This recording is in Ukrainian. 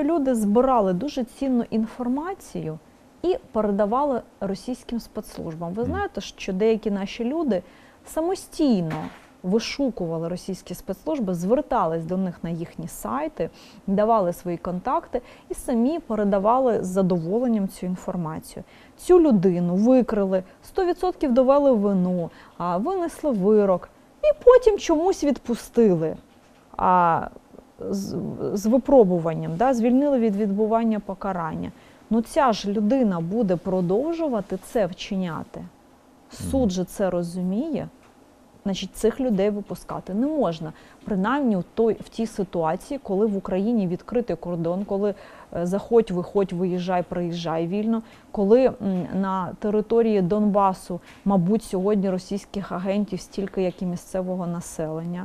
люди збирали дуже цінну інформацію і передавали російським спецслужбам. Ви знаєте, що деякі наші люди самостійно вишукували російські спецслужби, звертались до них на їхні сайти, давали свої контакти і самі передавали з задоволенням цю інформацію. Цю людину викрили, 100% довели вину, винесли вирок і потім чомусь відпустили з випробуванням, звільнили від відбування покарання. Ну ця ж людина буде продовжувати це вчиняти. Суд же це розуміє. Значить, цих людей випускати не можна. Принаймні в тій ситуації, коли в Україні відкритий кордон, коли заходь, виходь, виїжджай, приїжджай вільно, коли на території Донбасу, мабуть, сьогодні російських агентів стільки, як і місцевого населення,